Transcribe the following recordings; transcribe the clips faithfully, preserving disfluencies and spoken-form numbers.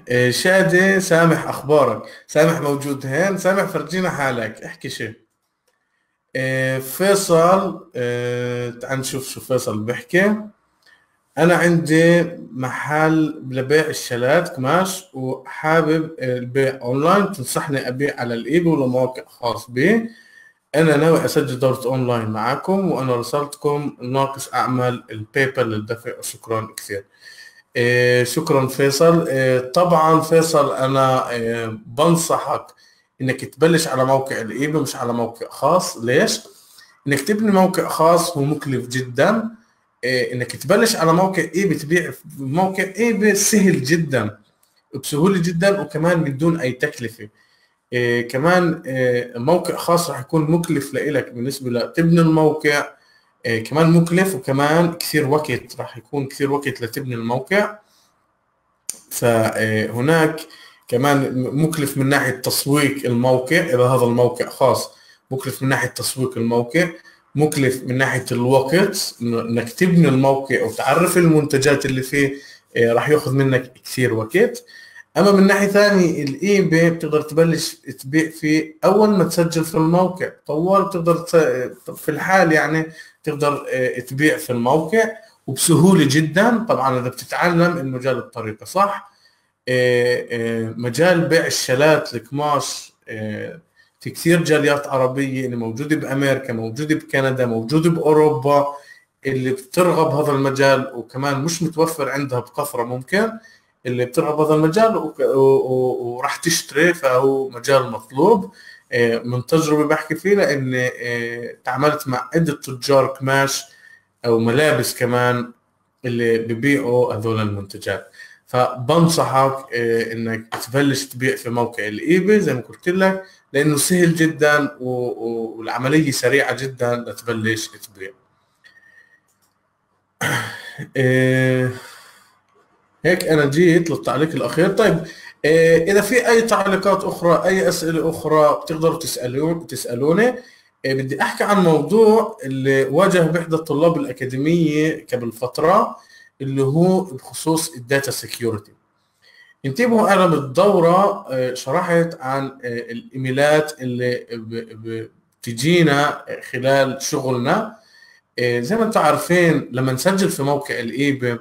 إيه، شادي سامح، اخبارك؟ سامح موجود هين؟ سامح فرجينا حالك، احكي شيء. إيه، فيصل، إيه، تعال نشوف شو فيصل بيحكي. انا عندي محل لبيع الشلات قماش وحابب البيع اونلاين، تنصحني ابيع على الايباي ولا موقع خاص بي؟ انا ناوي اسجل دورة اونلاين معاكم، وانا رسلتكم ناقص اعمل البيبل للدفع، وشكرا كثير. إيه، شكرا فيصل. إيه، طبعا فيصل انا إيه بنصحك انك تبلش على موقع الايباي مش على موقع خاص. ليش؟ انك تبني موقع خاص هو مكلف جدا. إيه، انك تبلش على موقع ايباي تبيع في موقع ايباي سهل جدا، بسهولة جدا، وكمان من دون اي تكلفة. إيه كمان إيه موقع خاص راح يكون مكلف لإلك بالنسبة لتبني الموقع. إيه كمان مكلف، وكمان كثير وقت، راح يكون كثير وقت لتبني الموقع. فهناك كمان مكلف من ناحية تسويق الموقع، إذا هذا الموقع خاص مكلف من ناحية تسويق الموقع، مكلف من ناحية الوقت، إنك تبني الموقع وتعرف المنتجات اللي فيه. آه، راح ياخذ منك كثير وقت. أما من ناحية ثانية الإيباي بتقدر تبلش تبيع فيه أول ما تسجل في الموقع. طوال بتقدر ت- في الحال يعني تقدر آه، تبيع في الموقع وبسهولة جدا، طبعا إذا بتتعلم المجال بطريقة صح. آه، آه، مجال بيع الشلات القماش، آه، في كثير جاليات عربية اللي موجودة بأمريكا، موجودة بكندا، موجودة بأوروبا، اللي بترغب هذا المجال، وكمان مش متوفر عندها بكثرة. ممكن اللي بترغب هذا المجال وك- و- و- وراح تشتري، فهو مجال مطلوب. آه، من تجربة بحكي فيه، لأن آه، تعاملت مع عدة تجار قماش أو ملابس كمان اللي ببيعوا هذول المنتجات. فبنصحك آه، انك تبلش تبيع في موقع الايباي زي ما قلت لك، لانه سهل جدا و- و- والعمليه سريعه جدا لتبلش تبيع. آه، هيك انا جيت للتعليق الاخير. طيب، آه، اذا في اي تعليقات اخرى، اي اسئله اخرى بتقدروا تسالون تسالوني. آه، بدي احكي عن موضوع اللي واجه باحدى الطلاب الاكاديميه قبل فتره، اللي هو بخصوص الداتا سيكيورتي. انتبهوا، انا بالدوره آه، شرحت عن آه، الايميلات اللي ب- ب- بتجينا خلال شغلنا. آه، زي ما انتم عارفين، لما نسجل في موقع الايباي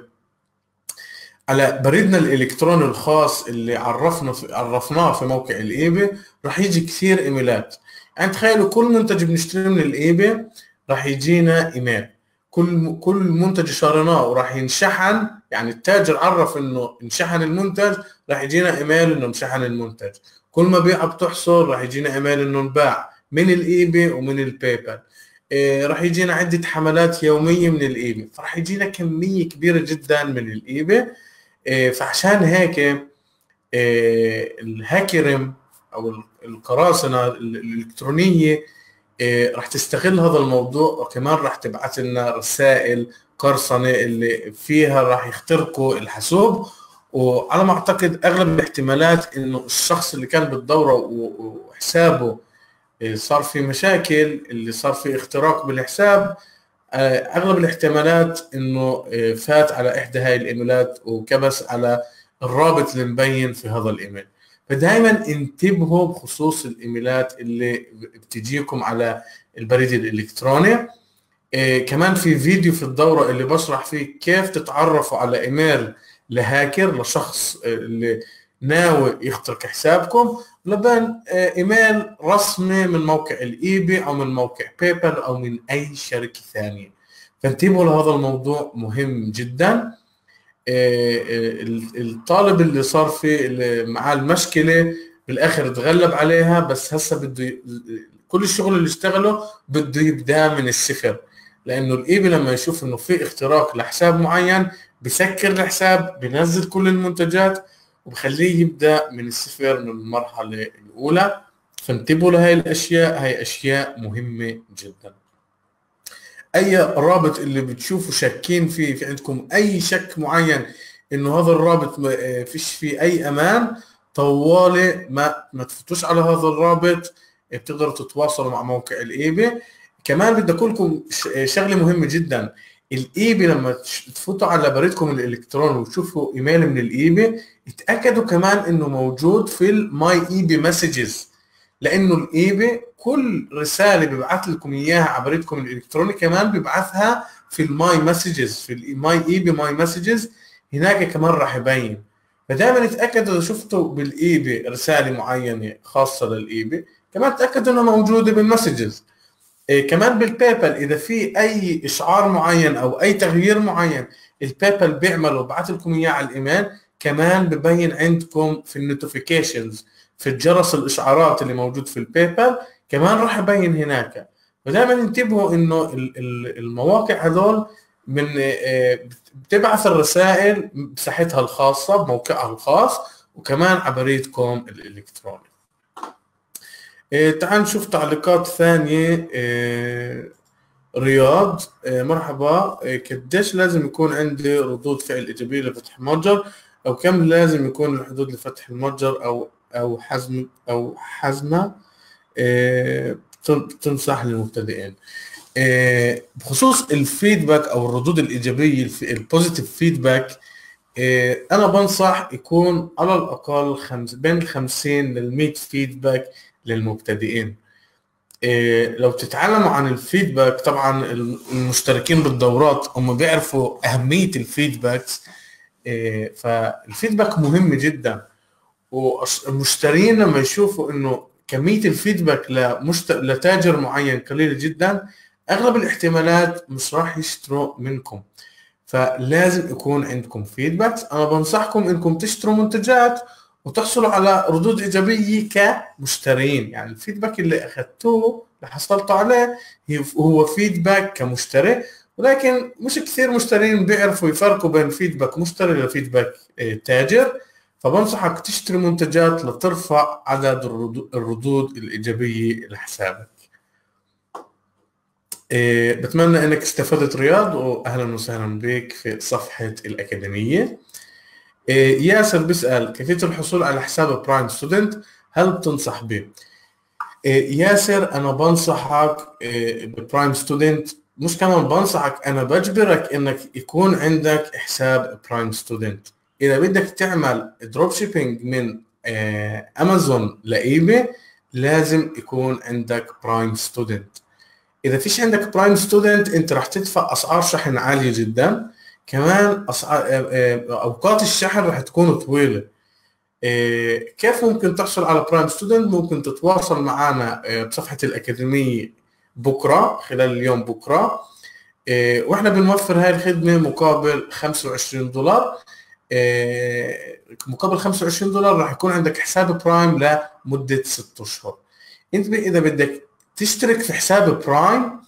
على بريدنا الالكتروني الخاص اللي عرفنا في عرفناه في موقع الايباي، راح يجي كثير ايميلات. يعني تخيلوا كل منتج بنشتريه من الايباي راح يجينا ايميل. كل كل منتج شريناه وراح ينشحن، يعني التاجر عرف انه انشحن المنتج، راح يجينا ايميل انه انشحن المنتج. كل ما بيعه بتحصل راح يجينا ايميل انه انباع من الايباي ومن الباي بال. إيه، راح يجينا عدة حملات يومية من الايباي، فراح يجينا كمية كبيرة جدا من الايباي. إيه، فعشان هيك إيه، الهاكرم او القراصنه الالكترونيه إيه، راح تستغل هذا الموضوع، وكمان راح تبعث لنا رسائل قرصنه اللي فيها راح يخترقوا الحاسوب. وعلى ما اعتقد اغلب الاحتمالات انه الشخص اللي كان بالدوره و- وحسابه إيه، صار في مشاكل، اللي صار في اختراق بالحساب. آه، اغلب الاحتمالات انه آه، فات على احدى هاي الايميلات وكبس على الرابط اللي مبين في هذا الايميل. فدائما انتبهوا بخصوص الايميلات اللي بتجيكم على البريد الالكتروني. إيه كمان في فيديو في الدورة اللي بشرح فيه كيف تتعرفوا على ايميل لهاكر، لشخص آه، اللي ناوي يخترق حسابكم، لبين آه، ايميل رسمي من موقع الايباي او من موقع بيبل او من اي شركة ثانية. فانتبهوا لهذا الموضوع، مهم جدا. آه، آه، الطالب اللي صار في اللي معاه المشكلة بالاخر تغلب عليها، بس هسه بده ي- كل الشغل اللي اشتغله بده يبدأ من الصفر. لانه الايباي لما يشوف انه في اختراق لحساب معين بسكر الحساب، بنزل كل المنتجات وبخليه يبدأ من الصفر، من المرحلة الاولى. فانتبهوا لهي الاشياء، هي اشياء مهمة جدا. اي رابط اللي بتشوفوا شاكين فيه، في عندكم اي شك معين انه هذا الرابط ما آه، فيش فيه اي امان، طوالي ما ما تفتوش على هذا الرابط. آه، بتقدروا تتواصلوا مع موقع الايباي. كمان بدي اقول لكم ش- آه، شغله مهمه جدا. الايبي لما تفوتوا على بريدكم الالكتروني وتشوفوا ايميل من الايبي، اتاكدوا كمان انه موجود في الماي ايبي مسجز، لانه الايبي كل رساله بيبعث لكم اياها على بريدكم الالكتروني كمان بيبعثها في الماي مسجز، في الماي ايبي ماي مسجز هناك كمان راح يبين. فدائما اتاكدوا اذا شفتوا بالايبي رساله معينه خاصه للايبي كمان تاكدوا انها موجوده بالمسجز. إيه كمان بالبيبال اذا في اي اشعار معين او اي تغيير معين البيبال بيعمله وبعث لكم اياه على الايميل كمان ببين عندكم في النوتيفيكيشنز، في الجرس الاشعارات اللي موجود في البيبال كمان راح يبين هناك. فدائما انتبهوا انه المواقع هذول من بتبعث الرسائل بساحتها الخاصه بموقعها الخاص وكمان على بريدكم الالكتروني. إيه تعال نشوف تعليقات ثانية. إيه رياض، إيه مرحبا، إيه قديش لازم يكون عندي ردود فعل إيجابية لفتح المتجر، أو كم لازم يكون الحدود لفتح المتجر أو أو حزم أو حزمة إيه تنصح للمبتدئين. إيه بخصوص الفيدباك أو الردود الإيجابية البوزيتيف فيدباك، إيه أنا بنصح يكون على الأقل خمس بين الخمسين للمية فيدباك للمبتدئين. إيه لو تتعلموا عن الفيدباك، طبعا المشتركين بالدورات هم بيعرفوا أهمية الفيدباكس. إيه فالفيدباك مهم جدا، والمشترين لما يشوفوا انه كمية الفيدباك لمشت... لتاجر معين قليلة جدا اغلب الاحتمالات مش راح يشتروا منكم. فلازم يكون عندكم فيدباكس. انا بنصحكم انكم تشتروا منتجات وتحصلوا على ردود ايجابيه كمشترين، يعني الفيدباك اللي اخذتوه اللي حصلتوا عليه هو فيدباك كمشتري، ولكن مش كثير مشترين بيعرفوا يفرقوا بين فيدباك مشتري وفيدباك تاجر. فبنصحك تشتري منتجات لترفع عدد الردود الايجابيه لحسابك. بتمنى انك استفدت رياض، واهلا وسهلا بك في صفحه الاكاديميه. ياسر بيسأل كيفية الحصول على حساب برايم ستودنت، هل بتنصح به؟ ياسر أنا بنصحك ببرايم ستودنت، مش كمان بنصحك، أنا بجبرك إنك يكون عندك حساب برايم ستودنت. إذا بدك تعمل دروب شيبينج من أمازون لإيباي لازم يكون عندك برايم ستودنت. إذا فيش عندك برايم ستودنت أنت راح تدفع أسعار شحن عالية جدا، كمان أسعار اوقات الشحن راح تكون طويله. كيف ممكن تحصل على برايم ستودنت؟ ممكن تتواصل معنا بصفحه الاكاديميه بكره خلال اليوم بكره، واحنا بنوفر هاي الخدمه مقابل خمسة وعشرين دولار. مقابل خمسة وعشرين دولار راح يكون عندك حساب برايم لمده ستة اشهر. انت اذا بدك تشترك في حساب برايم،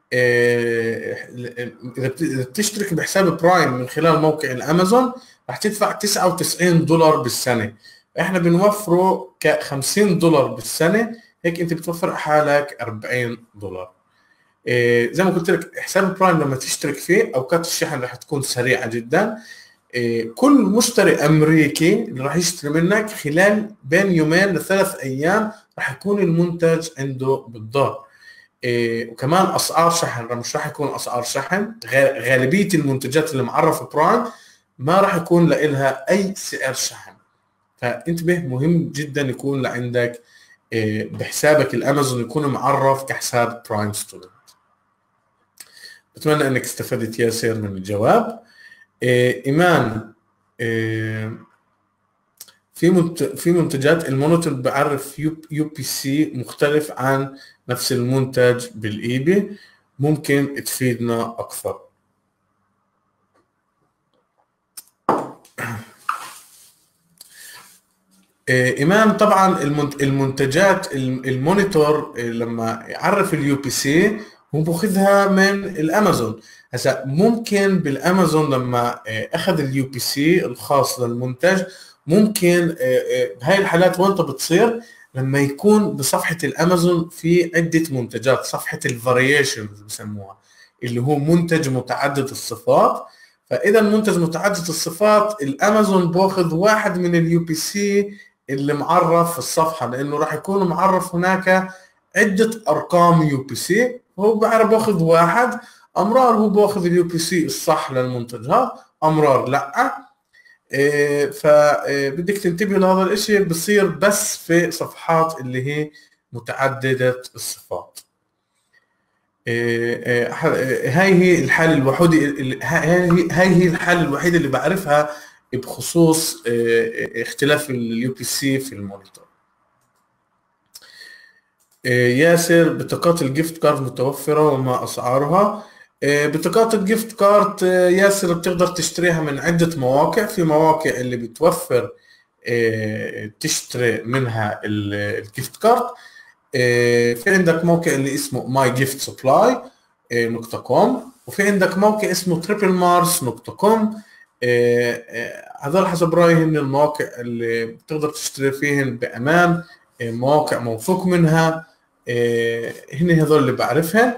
اذا بتشترك بحساب برايم من خلال موقع الامازون راح تدفع تسعة وتسعين دولار بالسنه، احنا بنوفره ك خمسين دولار بالسنه، هيك انت بتوفر حالك أربعين دولار. زي ما قلت لك حساب برايم لما تشترك فيه اوقات الشحن راح تكون سريعه جدا. كل مشتري امريكي اللي راح يشتري منك خلال بين يومين لثلاث ايام راح يكون المنتج عنده بالدار. إيه وكمان اسعار شحن مش راح يكون اسعار شحن، غالبيه المنتجات اللي معرفه برايم ما راح يكون لها اي سعر شحن. فانتبه مهم جدا يكون لعندك إيه بحسابك الامازون يكون معرف كحساب برايم ستودنت. بتمنى انك استفدت ياسر من الجواب. إيه ايمان، إيه في منت... في منتجات المونيتور بعرف يو... يو بي سي مختلف عن نفس المنتج بالايباي، ممكن تفيدنا اكثر؟ ايمان طبعا المنتجات المونيتور لما يعرف اليو بي سي هو باخذها من الامازون. هسا ممكن بالامازون لما اخذ اليو بي سي الخاص للمنتج، ممكن بهاي الحالات وانت بتصير لما يكون بصفحة الامازون في عدة منتجات، صفحة الفاريشنز بسموها، اللي هو منتج متعدد الصفات. فاذا المنتج متعدد الصفات الامازون باخذ واحد من اليو بي سي اللي معرف في الصفحة، لانه راح يكون معرف هناك عدة ارقام يو بي سي، هو بعرف باخذ واحد امرار هو باخذ اليو بي سي الصح للمنتج هذا، امرار لا. إيه فبدك تنتبه لهذا الاشي، بصير بس في صفحات اللي هي متعددة الصفات. إيه إيه هاي هي الحالة الوحيدة، هاي هاي هي الحالة الوحيدة اللي بعرفها بخصوص إيه اختلاف اليو بي سي في المونيتور. إيه ياسر، بطاقات الجيفت كارد متوفرة وما أسعارها؟ بطاقات الجيفت كارد ياسر بتقدر تشتريها من عدة مواقع. في مواقع اللي بتوفر تشتري منها الجيفت كارد. في عندك موقع اللي اسمه ماي جيفت سبلاي نقطة كوم، وفي عندك موقع اسمه تريبل مارس نقطة كوم. هذول حسب رأيي هن المواقع اللي بتقدر تشتري فيهن بأمان، مواقع موثوق منها. هن هذول اللي بعرفهن.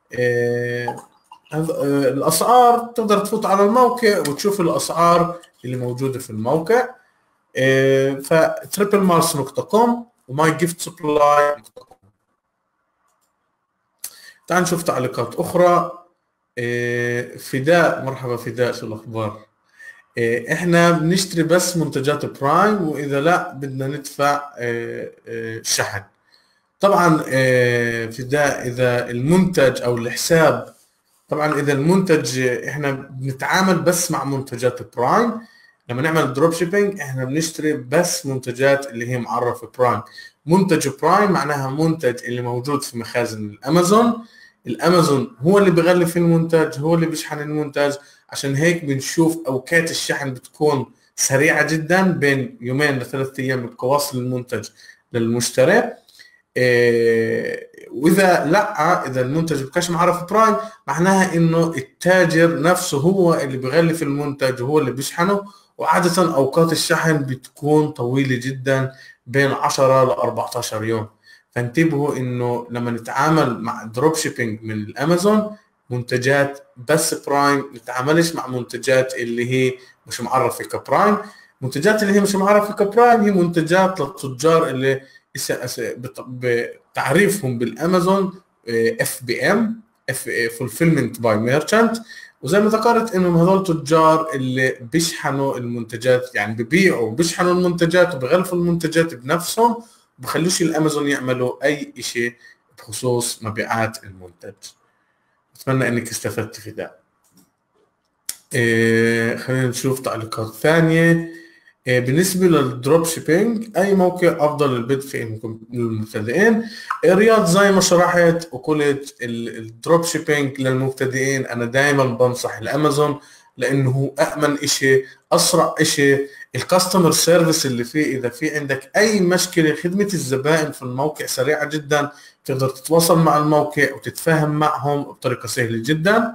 الاسعار تقدر تفوت على الموقع وتشوف الاسعار اللي موجوده في الموقع. ف تريبل مارس نقطة كوم وماي جيفت سبلاي نقطة كوم. تعال نشوف تعليقات اخرى. فداء، مرحبا فداء، شو الاخبار؟ احنا بنشتري بس منتجات برايم، واذا لا بدنا ندفع شحن. طبعا فداء اذا المنتج او الحساب، طبعا اذا المنتج احنا بنتعامل بس مع منتجات برايم. لما نعمل دروب شيبينج احنا بنشتري بس منتجات اللي هي معرفه برايم. منتج برايم معناها منتج اللي موجود في مخازن الامازون. الامازون هو اللي بيغلف المنتج، هو اللي بيشحن المنتج. عشان هيك بنشوف اوقات الشحن بتكون سريعه جدا، بين يومين لثلاث ايام بتكون واصل المنتج للمشتري. إيه واذا لا، اذا المنتج بكاش معرف برايم معناها انه التاجر نفسه هو اللي بيغلف المنتج وهو اللي بيشحنه، وعاده اوقات الشحن بتكون طويله جدا، بين عشرة ل أربعة عشر يوم. فانتبهوا انه لما نتعامل مع دروب شيبينج من الامازون منتجات بس برايم، نتعاملش مع منتجات اللي هي مش معرفه كبرايم. منتجات اللي هي مش معرفه كبرايم هي منتجات للتجار اللي بتعريفهم بالامازون اف بي ام، اف فولفيلمنت باي ميرشنت. وزي ما ذكرت انهم هذول تجار اللي بيشحنوا المنتجات، يعني ببيعوا وبيشحنوا المنتجات وبغلفوا المنتجات بنفسهم، وبخلوش الامازون يعملوا اي شيء بخصوص مبيعات المنتج. اتمنى انك استفدت في ده. إيه خلينا نشوف تعليقات ثانيه. بالنسبة للدروب شيبينج أي موقع أفضل للبدء فيه للمبتدئين؟ رياض زي ما شرحت وقلت الدروب شيبينج للمبتدئين أنا دائما بنصح الأمازون، لأنه أأمن إشي، أسرع إشي. الكاستمر سيرفيس اللي فيه، إذا في عندك أي مشكلة خدمة الزبائن في الموقع سريعة جدا، تقدر تتواصل مع الموقع وتتفاهم معهم بطريقة سهلة جدا.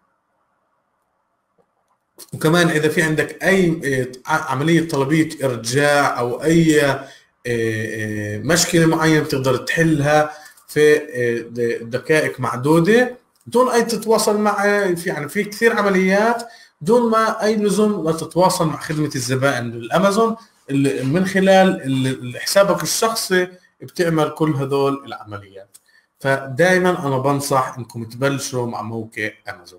وكمان اذا في عندك اي عمليه طلبيه ارجاع او اي مشكله معينه بتقدر تحلها في دقائق معدوده دون اي تتواصل مع، في يعني في كثير عمليات دون ما اي لزوم لا تتواصل مع خدمه الزبائن للامازون، من خلال حسابك الشخصي بتعمل كل هذول العمليات. فدائما انا بنصح انكم تبلشوا مع موقع امازون.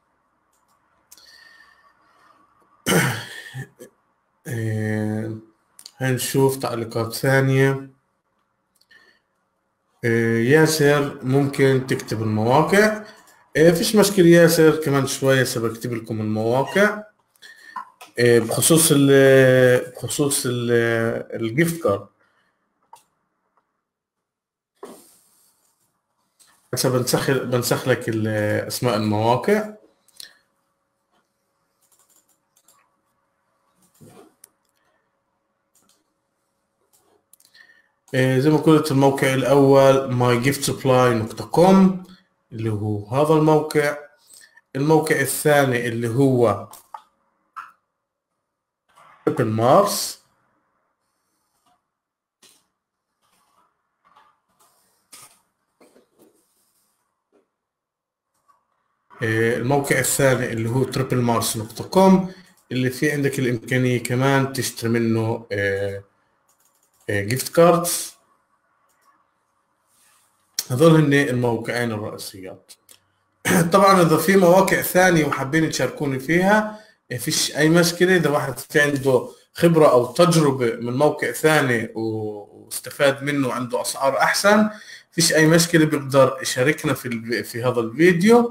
إيه هنشوف تعليقات ثانية. إيه ياسر، ممكن تكتب المواقع؟ إيه فيش مشكلة ياسر، كمان شوية سبكتب لكم المواقع. إيه بخصوص ال بخصوص الجيفت كارد، هسه بنسخ بنسخ لك اسماء المواقع. زي ما قلت الموقع الأول ماي جيفت سبلاي نقطة كوم اللي هو هذا الموقع. الموقع الثاني اللي هو تريبل مارس. الموقع الثاني اللي هو تريبل مارس نقطة كوم اللي في عندك الإمكانية كمان تشتري منه جيفت كاردز. هذول هن الموقعين الرئيسيات. طبعا اذا في مواقع ثانيه وحابين تشاركوني فيها فيش اي مشكله. اذا واحد في عنده خبره او تجربه من موقع ثاني واستفاد منه وعنده اسعار احسن، فيش اي مشكله، بيقدر يشاركنا في الف- في هذا الفيديو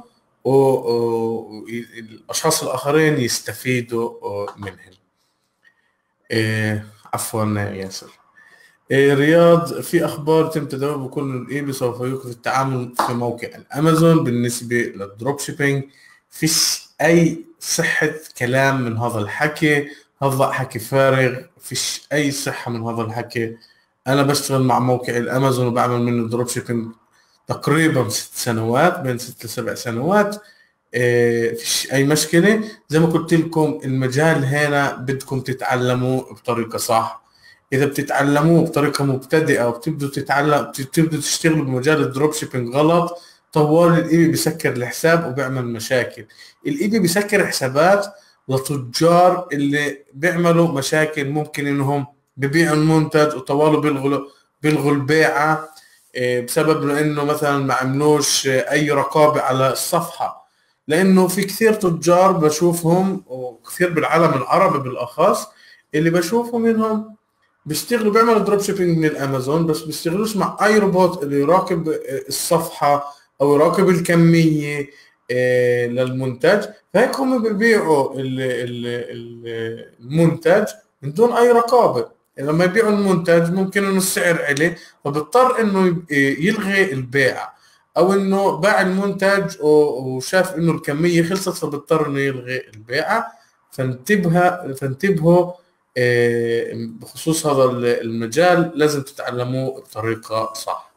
والاشخاص الاخرين يستفيدوا منهم. إيه، عفوا ياسر. إيه، رياض، في اخبار تم تداول بكل الايبي سوف يوقف التعامل في موقع الامازون بالنسبه للدروب شيبينج. فيش اي صحه كلام من هذا الحكي، هذا حكي فارغ، فيش اي صحه من هذا الحكي. انا بشتغل مع موقع الامازون وبعمل منه دروب شيبينج تقريبا ست سنوات، بين ست لسبع سنوات. إيه، فيش اي مشكله. زي ما قلت لكم المجال هنا بدكم تتعلموه بطريقه صح. اذا بتتعلموه بطريقه مبتدئه وبتبدوا تتعلم بتبدوا تشتغلوا بمجال الدروب شيبينج غلط، طوال الايبي بيسكر الحساب وبيعمل مشاكل. الايبي بيسكر حسابات لتجار اللي بيعملوا مشاكل، ممكن انهم ببيعوا المنتج وطوالوا بيلغوا بيلغوا البيعه إيه، بسبب انه مثلا ما عملوش إيه، اي رقابه على الصفحه. لانه في كثير تجار بشوفهم، وكثير بالعالم العربي بالاخص، اللي بشوفهم منهم بيشتغلوا بيعملوا دروب شيبينج من الامازون، بس بيشتغلوش مع اي روبوت اللي يراقب الصفحه او يراقب الكميه آه، للمنتج. فهيك هم بيبيعوا ال- ال- ال- المنتج من دون اي رقابه. لما يبيعوا المنتج ممكن انه السعر عليه، فبضطر انه يب- يلغي البيع، او انه باع المنتج و- وشاف انه الكميه خلصت فبضطر انه يلغي البيعه. فانتبه فانتبهوا آه، بخصوص هذا المجال، لازم تتعلموه بطريقة صح.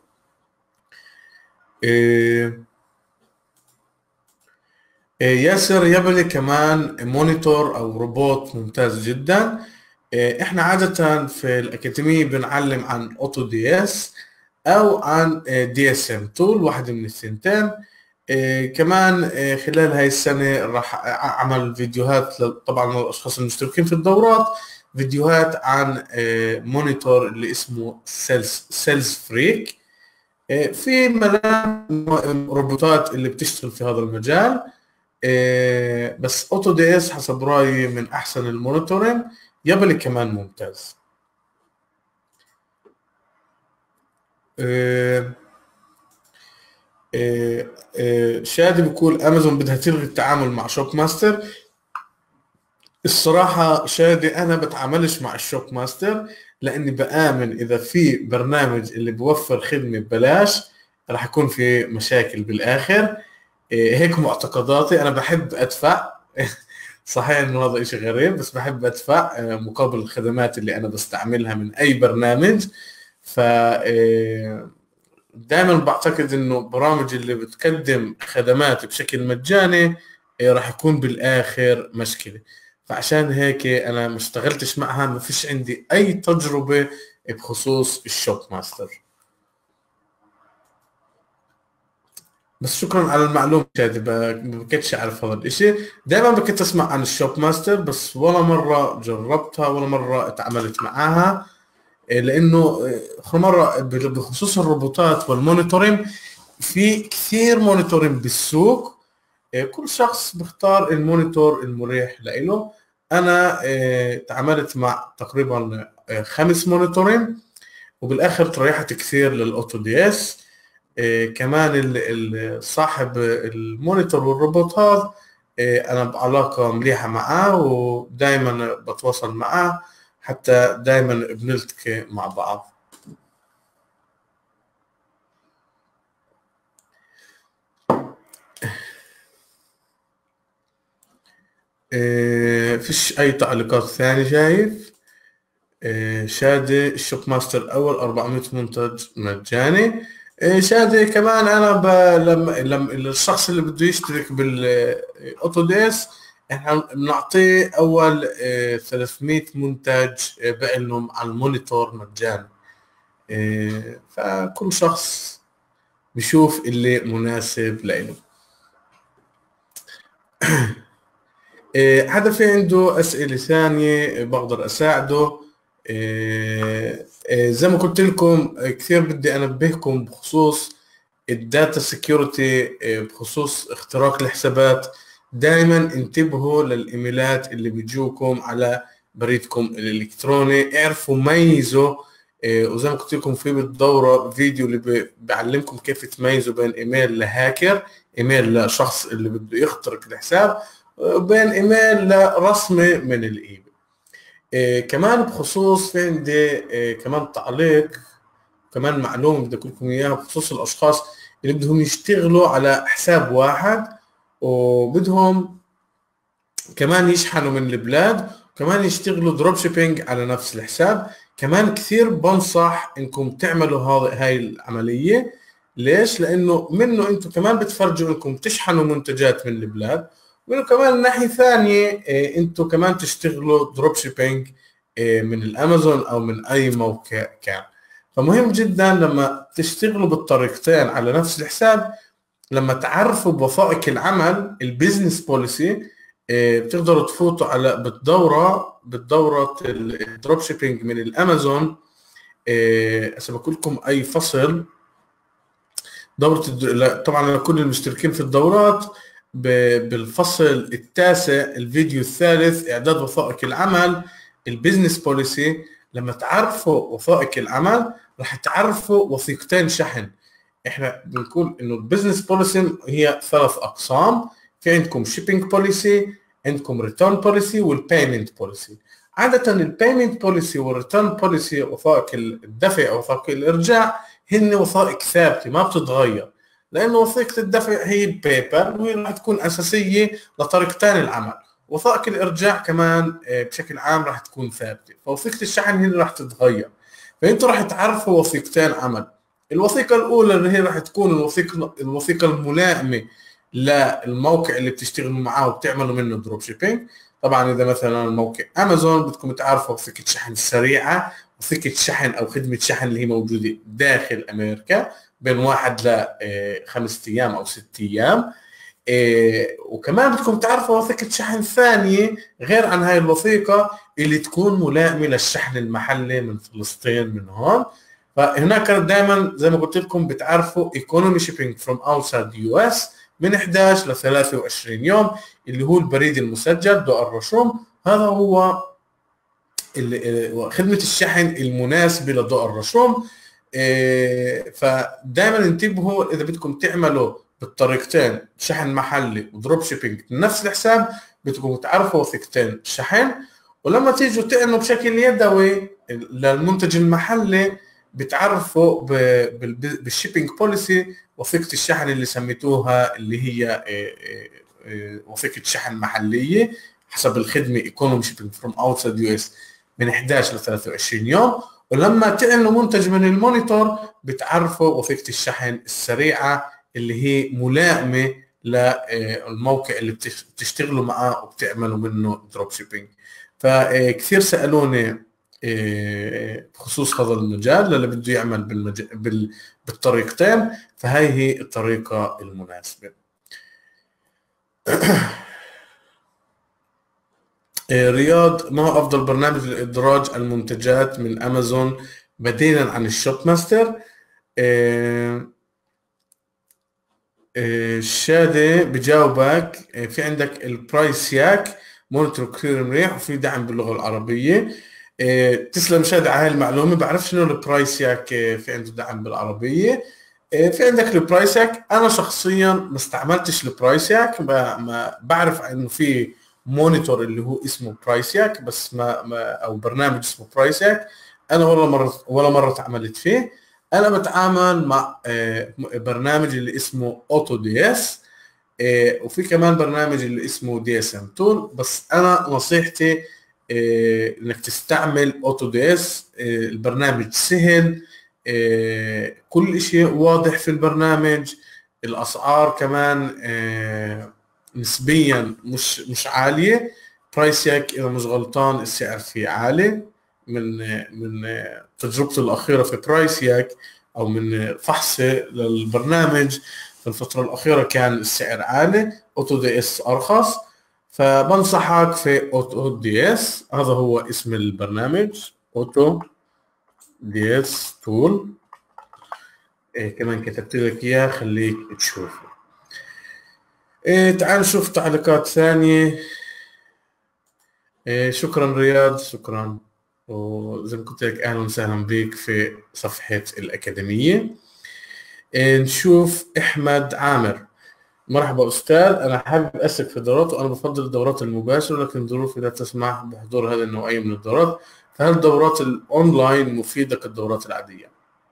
آه، آه، ياسر يبني كمان مونيتور أو روبوت ممتاز جدا. آه، احنا عادة في الأكاديمية بنعلم عن اوتو دي اس أو عن دي اس ام تول، واحدة من الثنتين. آه، كمان آه، خلال هاي السنة راح أعمل فيديوهات ل- طبعا للأشخاص المشتركين في الدورات، فيديوهات عن آه، مونيتور اللي اسمه سيلز سيلز فريك. آه، في ملايين روبوتات اللي بتشتغل في هذا المجال. آه، بس اوتو دي اس حسب رأيي من أحسن المونيتورين، يبلي كمان ممتاز. آه، آه، آه، شادي بيقول امازون بدها تلغي التعامل مع شوب ماستر. الصراحة شادي أنا بتعاملش مع الشوب ماستر، لأني بآمن إذا في برنامج اللي بوفر خدمة ببلاش راح يكون في مشاكل بالآخر. إيه، هيك معتقداتي. أنا بحب أدفع صحيح إنه هذا إشي غريب، بس بحب أدفع آه، مقابل الخدمات اللي أنا بستعملها من أي برنامج. ف إيه، دائما بعتقد إنه برامج اللي بتقدم خدمات بشكل مجاني إيه، راح يكون بالآخر مشكلة. فعشان هيك انا ما اشتغلتش معها، ما فيش عندي اي تجربة بخصوص الشوب ماستر. بس شكرا على المعلومة شادي، ب- ما كنتش اعرف هذا الاشي. دائما كنت اسمع عن الشوب ماستر بس ولا مرة جربتها ولا مرة اتعاملت معاها. إيه، لانه إيه، اخر مرة بخصوص الروبوتات والمونيتورين، في كثير مونيتورين بالسوق. إيه، كل شخص بيختار المونيتور المريح له. انا إيه، تعاملت مع تقريبا إيه، خمس مونيتورين، وبالاخر تريحت كثير للاوتو دي اس. إيه، كمان ال- ال- صاحب المونيتور والروبوت هذا إيه، انا بعلاقة مليحة معاه ودائما بتواصل معاه، حتى دائما بنلتقي مع بعض. إيه، فيش اي تعليقات ثانية شايف. آه، شادي الشوب ماستر الأول أربعمية منتج مجاني. آه، شادي كمان أنا ب... لما لما الشخص اللي بده يشترك بالأوتوديس احنا بنعطيه أول آه، ثلاثمية منتج آه، بقلهم على المونيتور مجاني. آه، فكل شخص بيشوف اللي مناسب له. آه، حدا في عنده أسئلة ثانية آه، بقدر أساعده. آه، آه، زي ما قلت لكم آه، كثير بدي أنبهكم بخصوص الداتا سكيورتي بخصوص اختراق الحسابات. دائما انتبهوا للايميلات اللي بيجوكم على بريدكم الالكتروني، اعرفوا ميزوا. وزي ما قلت لكم في بالدوره فيديو اللي بيعلمكم كيف تميزوا بين ايميل لهاكر، ايميل لشخص اللي بده يخترق الحساب، وبين ايميل لرسمه من الايميل. إيه كمان بخصوص في عندي إيه كمان تعليق، كمان معلومه بدي اقول لكم اياها بخصوص الاشخاص اللي بدهم يشتغلوا على حساب واحد وبدهم كمان يشحنوا من البلاد وكمان يشتغلوا دروب شيبينج على نفس الحساب. كمان كثير بنصح انكم تعملوا هذه هاي العمليه. ليش؟ لانه منه انتم كمان بتفرجوا انكم تشحنوا منتجات من البلاد، ومنه كمان من ناحيه ثانيه انتم كمان تشتغلوا دروب شيبينج من الامازون او من اي موقع كان. فمهم جدا لما تشتغلوا بالطريقتين على نفس الحساب، لما تعرفوا بوثائق العمل البيزنس بوليسي، بتقدروا تفوتوا على بالدوره بالدوره الدروب شيبينج من الامازون. هسه بقول لكم اي فصل دوره الد... طبعا لكل المشتركين في الدورات بالفصل التاسع الفيديو الثالث اعداد وثائق العمل البيزنس بوليسي. لما تعرفوا وثائق العمل راح تعرفوا وثيقتين شحن. احنا بنقول انه البيزنس بوليسي هي ثلاث اقسام، في عندكم شيبينج بوليسي، عندكم ريتيرن بوليسي، والبيمنت بوليسي. عاده البيمنت بوليسي والريتيرن بوليسي وثائق الدفع او وثائق الارجاع هن وثائق ثابته ما بتتغير، لانه وثيقه الدفع هي البيبر وهي راح تكون اساسيه لطريقتين العمل. وثائق الارجاع كمان بشكل عام راح تكون ثابته، فوثيقه الشحن هي اللي راح تتغير. فانتوا راح تعرفوا وثيقتين عمل. الوثيقه الاولى اللي هي راح تكون الوثيقه الوثيقه الملائمه للموقع اللي بتشتغلوا معاه وبتعملوا منه دروب شيبينج. طبعا اذا مثلا موقع امازون بدكم تعرفوا وثيقه شحن سريعه، وثيقه شحن او خدمه شحن اللي هي موجوده داخل امريكا بين واحد لخمس ايام او ست ايام. وكمان بدكم تعرفوا وثيقه شحن ثانيه غير عن هاي الوثيقه اللي تكون ملائمه للشحن المحلي من فلسطين من هون. فهناك دائما زي ما قلت لكم بتعرفوا ايكونومي شيبينج فروم اوتسايد يو اس من احد عشر ل ثلاثة وعشرين يوم اللي هو البريد المسجل ضوء الرسوم. هذا هو خدمه الشحن المناسبه لضوء الرسوم. فدائما انتبهوا اذا بدكم تعملوا بالطريقتين شحن محلي ودروب شيبينج نفس الحساب بدكم تعرفوا وثيقتين شحن. ولما تيجوا تعملوا بشكل يدوي للمنتج المحلي بتعرفوا بالشيبينج بوليسي وثيقه الشحن اللي سميتوها اللي هي وثيقه شحن محليه حسب الخدمه ايكونومي شيبينج فروم اوتسايد يو اس من احد عشر ل ثلاثة وعشرين يوم. ولما تعملوا منتج من المونيتور بتعرفوا وثيقه الشحن السريعه اللي هي ملائمه للموقع اللي بتشتغلوا معاه وبتعملوا منه دروب شيبينج. فكثير سالوني بخصوص هذا المجال اللي بده يعمل بالمجال بالطريقتين، فهي هي الطريقه المناسبه. رياض، ما هو افضل برنامج لادراج المنتجات من امازون بديلا عن الشوب ماستر؟ الشادي بجاوبك. في عندك البرايس ياك مونيتور كثير منيح وفي دعم باللغه العربيه. تسلم شادي على هاي المعلومه. بعرف شنو البرايس ياك في عنده دعم بالعربيه. في عندك البرايس ياك. انا شخصيا ما استعملتش البرايس ياك، ما بعرف انه في مونيتور اللي هو اسمه برايس ياك بس ما, ما او برنامج اسمه برايس ياك انا ولا مره ولا مره تعاملت فيه. انا بتعامل مع برنامج اللي اسمه اوتو دي اس، وفي كمان برنامج اللي اسمه دي اس ام تول. بس انا نصيحتي انك تستعمل اوتو دي اس. البرنامج سهل، كل شيء واضح في البرنامج. الاسعار كمان نسبيا مش مش عاليه. برايس ياك اذا مش غلطان السعر فيه عالي. من من تجربتي الاخيره في برايس ياك او من فحصي للبرنامج في الفتره الاخيره كان السعر عالي، اوتو دي اس ارخص. فبنصحك في اوتو دي اس، هذا هو اسم البرنامج اوتو دي اس تول. إيه كمان كتبت لك اياه خليك تشوفه. إيه تعال نشوف تعليقات ثانية. إيه شكرا رياض، شكرا، وزي ما قلت لك اهلا وسهلا بك في صفحة الأكاديمية. إيه نشوف احمد عامر، مرحبا أستاذ، أنا حابب أسلك في الدورات وأنا بفضل الدورات المباشرة، لكن ظروفي لا تسمح بحضور هذه النوعية من الدورات، فهل الدورات الأونلاين مفيدة كالدورات العادية؟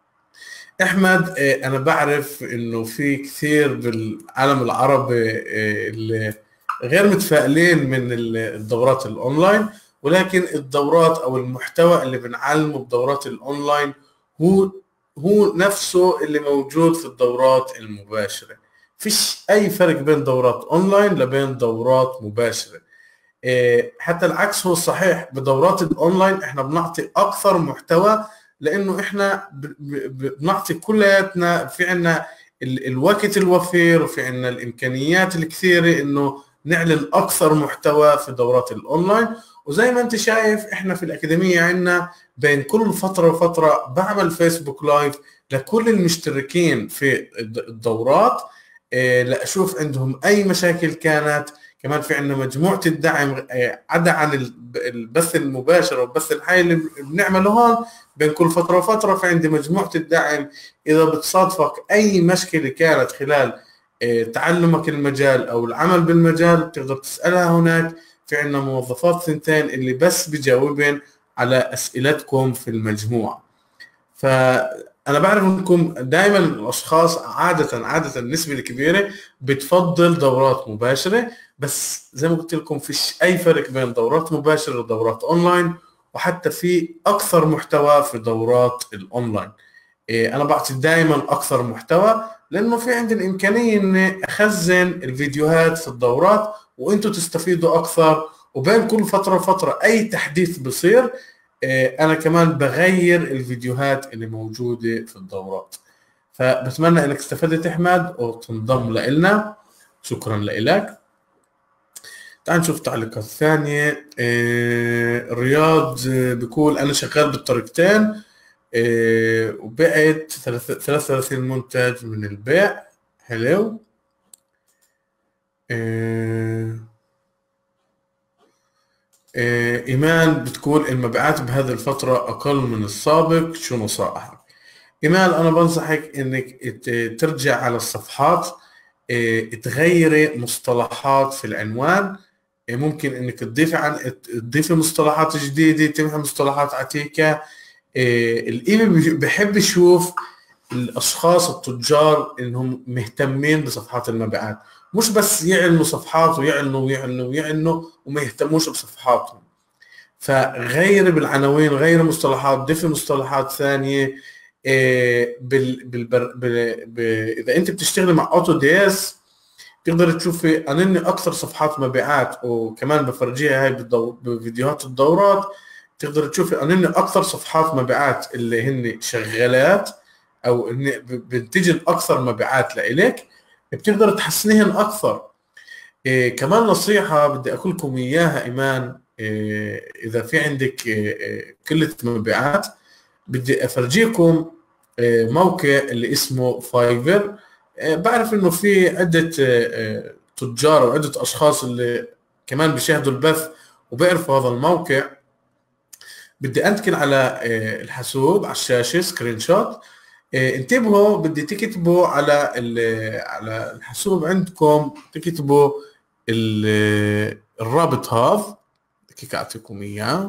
أحمد إيه، أنا بعرف إنه في كثير بالعالم العربي إيه، اللي غير متفائلين من الدورات الأونلاين، ولكن الدورات أو المحتوى اللي بنعلمه بدورات الأونلاين هو هو نفسه اللي موجود في الدورات المباشرة. فيش أي فرق بين دورات أونلاين لبين دورات مباشرة. إيه، حتى العكس هو الصحيح، بدورات الأونلاين إحنا بنعطي أكثر محتوى، لأنه إحنا ب- ب- بنعطي كلياتنا، في عنا ال- الوقت الوفير وفي عنا الإمكانيات الكثيرة إنه نعلن أكثر محتوى في دورات الأونلاين. وزي ما أنت شايف إحنا في الأكاديمية عنا بين كل فترة وفترة بعمل فيسبوك لايف لكل المشتركين في الد- الدورات، إيه، لأشوف عندهم أي مشاكل كانت. كمان في عندنا مجموعة الدعم إيه، عدا عن الب- البث المباشر والبث الحي اللي بنعمله هون بين كل فترة وفترة، في عندي مجموعة الدعم. إذا بتصادفك أي مشكلة كانت خلال إيه، تعلمك المجال أو العمل بالمجال بتقدر تسألها هناك. في عندنا موظفات ثنتين اللي بس بجاوبن على أسئلتكم في المجموعة. فأنا بعرف إنكم دائما الأشخاص عادة عادة النسبة الكبيرة بتفضل دورات مباشرة، بس زي ما قلت لكم فيش أي فرق بين دورات مباشرة ودورات أونلاين، وحتى في أكثر محتوى في دورات الأونلاين. إيه، أنا بعطي دائما أكثر محتوى لأنه في عندي الإمكانية إني أخزن الفيديوهات في الدورات وأنتم تستفيدوا أكثر. وبين كل فترة وفترة أي تحديث بصير إيه، أنا كمان بغير الفيديوهات اللي موجودة في الدورات. فبتمنى إنك استفدت أحمد وتنضم لنا. شكرا لك. تعال نشوف تعليقات ثانية. إيه، رياض آه، بيقول أنا شغال بالطريقتين، إيه، وبعت ثلاثة وثلاثين منتج من البيع. حلو. إيه، إيه، إيمان بتقول المبيعات بهذه الفترة أقل من السابق، شو نصائحك؟ إيمان أنا بنصحك إنك ت- ترجع على الصفحات، إيه، تغيري مصطلحات في العنوان. إيه، ممكن إنك تضيفي عن تضيفي مصطلحات جديدة، تمحي مصطلحات عتيقة. إيه، الإيميل بحب يشوف الاشخاص التجار انهم مهتمين بصفحات المبيعات، مش بس يعلنوا صفحات ويعلنوا ويعلنوا ويعلنوا وما يهتموش بصفحاتهم. فغير بالعناوين، غير مصطلحات، ضيف مصطلحات ثانيه. إيه، بال بالبر بال ب... اذا انت بتشتغلي مع اوتو دي اس تقدر تشوفي انني اكثر صفحات مبيعات، وكمان بفرجيها هاي بالدو... بفيديوهات الدورات. تقدر تشوفي انني اكثر صفحات مبيعات اللي هن شغالات او ان بنتجن اكثر مبيعات لإلك، بتقدر تحسنيهن اكثر. إيه كمان نصيحة بدي اقول لكم اياها ايمان، إيه اذا في عندك إيه قلة مبيعات بدي افرجيكم إيه موقع اللي اسمه فايفر. إيه بعرف انه في عدة إيه تجار وعدة اشخاص اللي كمان بيشاهدوا البث وبيعرفوا هذا الموقع. بدي انتقل على إيه الحاسوب على الشاشة سكرين شوت. إيه، انتبهوا بدي تكتبوا على على الحاسوب عندكم، تكتبوا ال- الرابط هذا، دقيقة اعطيكم اياه.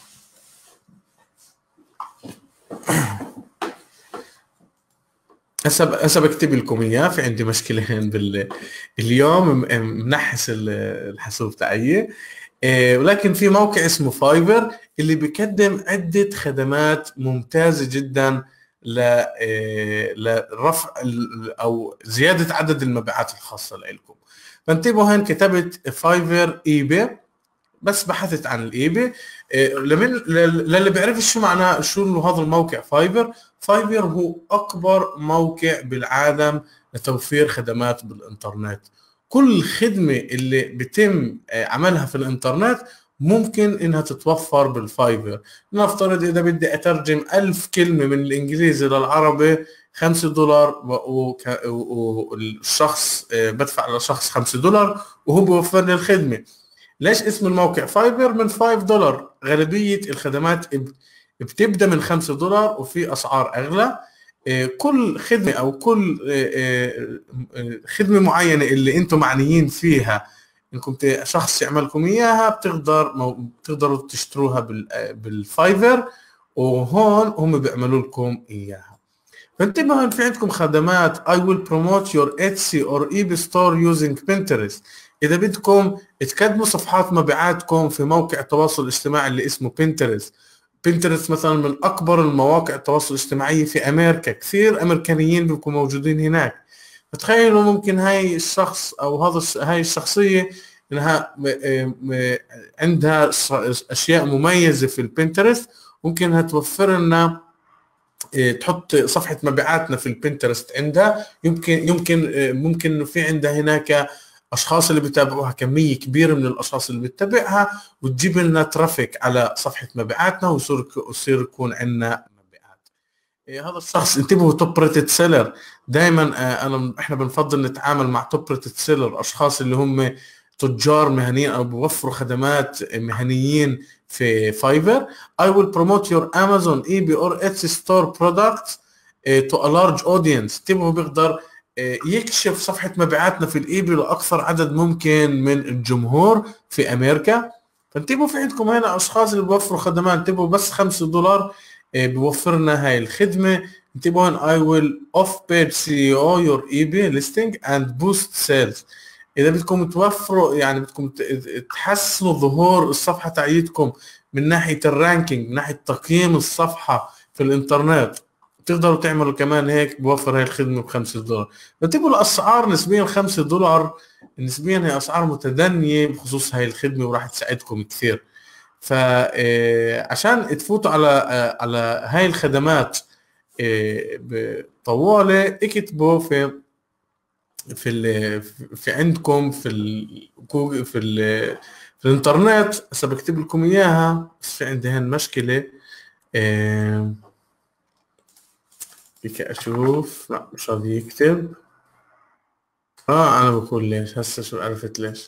هسه هسه بكتب لكم اياه، في عندي مشكلة هين بال اليوم م- منحس ال- الحاسوب تاعي. إيه، ولكن في موقع اسمه فايفر اللي بيقدم عدة خدمات ممتازة جدا ل إيه، لرفع ال- او زيادة عدد المبيعات الخاصة لكم. فانتبهوا هين كتبت فايفر ايباي، بس بحثت عن الايباي. إيه، لمن لل- للي بيعرف شو معناه شو هذا الموقع فايفر. فايفر هو اكبر موقع بالعالم لتوفير خدمات بالانترنت. كل خدمة اللي بتم آه، عملها في الانترنت ممكن انها تتوفر بالفايفر. نفترض اذا بدي اترجم ألف كلمة من الانجليزي للعربي خمسة دولار، والشخص بدفع لشخص خمسة دولار وهو بيوفر لي الخدمة. ليش اسم الموقع فايفر؟ من خمسة دولار. غالبية الخدمات بتبدأ من خمسة دولار وفي أسعار أغلى. كل خدمة أو كل خدمة معينة اللي أنتم معنيين فيها إنكم شخص يعملكم إياها بتقدر بتقدروا تشتروها بالفايفر، وهون هم بيعملوا لكم إياها. فانتبهوا، في عندكم خدمات I will promote your Etsy or eBay store using Pinterest. إذا بدكم تقدموا صفحات مبيعاتكم في موقع التواصل الاجتماعي اللي اسمه Pinterest. Pinterest مثلا من أكبر المواقع التواصل الاجتماعي في أمريكا، كثير أمريكانيين بيكونوا موجودين هناك. فتخيلوا ممكن هاي الشخص أو هذا هاي الشخصية إنها عندها أشياء مميزة في البنترست، ممكن انها توفر لنا تحط صفحة مبيعاتنا في البنترست عندها. يمكن يمكن ممكن انه في عندها هناك اشخاص اللي بيتابعوها، كمية كبيرة من الاشخاص اللي بتتابعها، وتجيب لنا ترافيك على صفحة مبيعاتنا، ويصير يصير يكون عندنا مبيعات. هذا الشخص انتبهوا توب ريتد سيلر. دائما انا احنا بنفضل نتعامل مع توب ريتد سيلر، اشخاص اللي هم تجار مهنيين او بيوفروا خدمات مهنيين في فايفر. I will promote your Amazon, eBay or Etsy store products to a large audience. تبغوا بيقدر يكشف صفحة مبيعاتنا في الايباي لأكثر عدد ممكن من الجمهور في أمريكا. فانتبهوا في عندكم هنا أشخاص اللي بيوفروا خدمات. انتبهوا بس خمسة دولار بيوفرنا هاي الخدمة. انتبهوا I will off page S E O your eBay listing and boost sales. إذا بدكم توفروا يعني بدكم تحسنوا ظهور الصفحة تاعيتكم من ناحية الرانكينج، من ناحية تقييم الصفحة في الإنترنت، تقدروا تعملوا كمان هيك. بوفر هاي الخدمة بخمسة دولار. بتبقوا الأسعار نسبيا خمسة دولار نسبيا هي أسعار متدنية بخصوص هاي الخدمة، وراح تساعدكم كثير. فعشان تفوتوا على على هاي الخدمات بطوالة، اكتبوا في في ال في عندكم في ال في ال في الانترنت. هسه بكتب لكم اياها، بس في عندي هون مشكله. فيك اشوف، لا مش راضي يكتب. اه انا بقول ليش هسه، شو عرفت ليش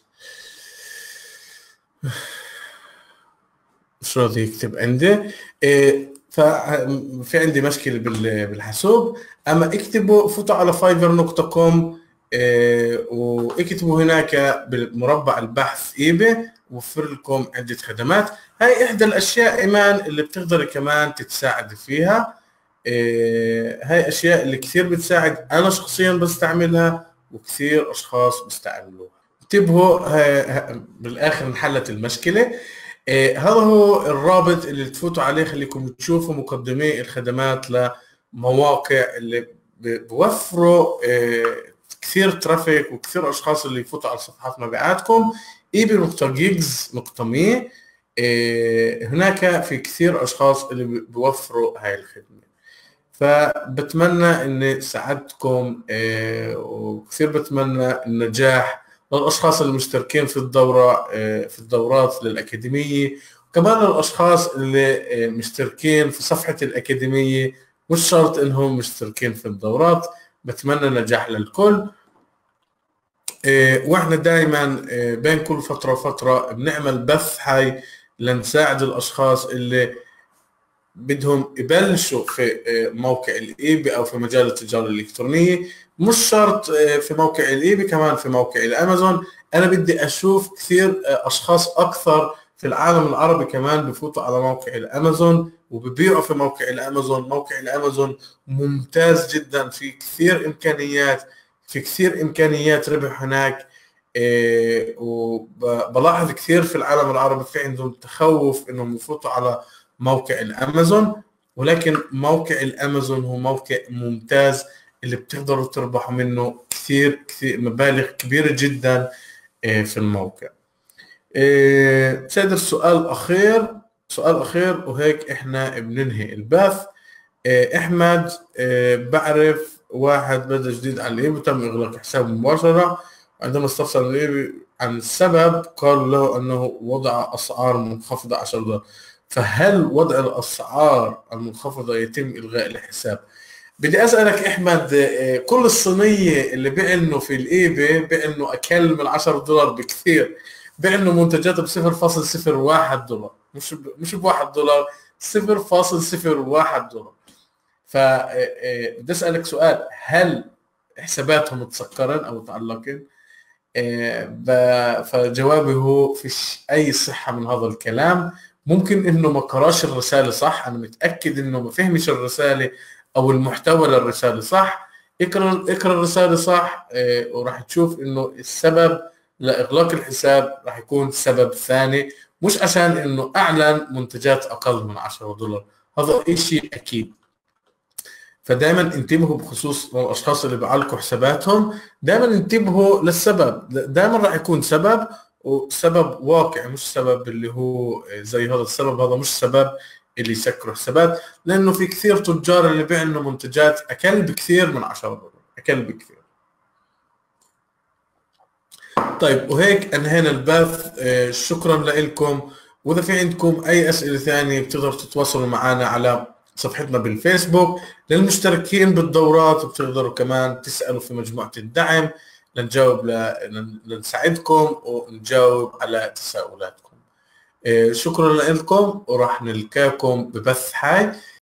مش راضي يكتب عندي. إيه ففي عندي مشكله بالحاسوب. اما اكتبوا، فوتوا على فايفر دوت كوم إيه واكتبوا هناك بالمربع البحث ايباي، وفر لكم عدة خدمات. هاي احدى الاشياء ايمان اللي بتقدر كمان تتساعد فيها. إيه هاي اشياء اللي كثير بتساعد، انا شخصيا بستعملها وكثير اشخاص بيستعملوها. انتبهوا بالاخر انحلت المشكلة. إيه هذا هو الرابط اللي تفوتوا عليه، خليكم تشوفوا مقدمي الخدمات لمواقع اللي بوفروا إيه كثير ترافيك وكثير اشخاص اللي يفوتوا على صفحات مبيعاتكم. ايباي نقطة جيجز نقطة مي. إيه هناك في كثير اشخاص اللي بيوفروا هاي الخدمة. فبتمنى اني ساعدتكم إيه وكثير بتمنى النجاح للاشخاص المشتركين في الدورة إيه في الدورات للأكاديمية، وكمان للاشخاص اللي إيه مشتركين في صفحة الأكاديمية، مش شرط انهم مشتركين في الدورات. بتمنى نجاح للكل. إيه واحنا دائما إيه بين كل فترة وفترة بنعمل بث هاي لنساعد الاشخاص اللي بدهم يبلشوا في موقع الايباي او في مجال التجارة الالكترونية. مش شرط في موقع الايباي، كمان في موقع الامازون. انا بدي اشوف كثير اشخاص اكثر في العالم العربي كمان بفوتوا على موقع الامازون وببيعوا في موقع الامازون. موقع الامازون ممتاز جدا، في كثير امكانيات في كثير امكانيات ربح هناك. إيه وبلاحظ كثير في العالم العربي في عندهم تخوف انهم يفوتوا على موقع الامازون، ولكن موقع الامازون هو موقع ممتاز اللي بتقدروا تربحوا منه كثير كثير مبالغ كبيرة جدا في الموقع. سيد السؤال اخير سؤال اخير وهيك احنا بننهي البث. احمد، بعرف واحد بدا جديد على الايباي تم اغلاق حسابه مباشرة عندما استفسر الليبي عن السبب قال له أنه وضع أسعار منخفضة عشرة دولار. فهل وضع الأسعار المنخفضة يتم إلغاء الحساب؟ بدي أسألك أحمد، آه، كل الصينية اللي بيعنوا في الإيباي بيعنوا أقل من عشرة دولار بكثير، بيعنوا منتجات ب صفر فاصلة صفر واحد دولار، مش ب... مش بواحد دولار، صفر فاصلة صفر واحد دولار. فبدي أسألك سؤال، هل حساباتهم متسكرين أو تعلقين؟ آه، ب- فجوابي هو فيش أي صحة من هذا الكلام. ممكن إنه ما قراش الرسالة صح، أنا متأكد إنه ما فهمش الرسالة أو المحتوى للرسالة صح. اقرأ اقرأ الرسالة صح، آه، وراح تشوف إنه السبب لإغلاق الحساب راح يكون سبب ثاني، مش عشان إنه أعلن منتجات أقل من عشرة دولار. هذا إشي أكيد. فدايما انتبهوا بخصوص الاشخاص اللي بيعلقوا حساباتهم، دايما انتبهوا للسبب، دايما راح يكون سبب، وسبب واقعي، مش سبب اللي هو زي هذا السبب، هذا مش سبب اللي يسكروا حسابات، لانه في كثير تجار اللي بيعملوا منتجات اقل بكثير من عشرة دولار، اقل بكثير. طيب وهيك انهينا البث، آه، شكرا لكم. واذا في عندكم اي اسئله ثانيه بتقدروا تتواصلوا معنا على صفحتنا بالفيسبوك. للمشتركين بالدورات بتقدروا كمان تسالوا في مجموعه الدعم لنجاوب ل... لن- لنساعدكم ونجاوب على تساؤلاتكم. آه، شكرا لكم، وراح نلقاكم ببث حي.